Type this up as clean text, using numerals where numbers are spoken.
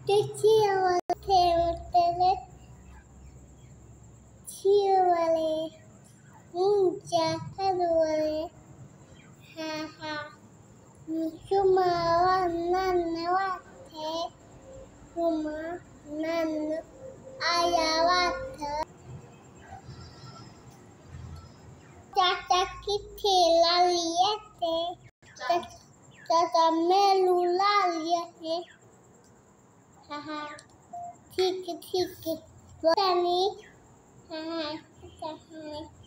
Teole Chiole Ninja Hadole Haha Chuma Nanawate Chuma Nan Ayawata Tatakite Laliete Tatamelu Laliete Haha Tiki Tiki Botany Haha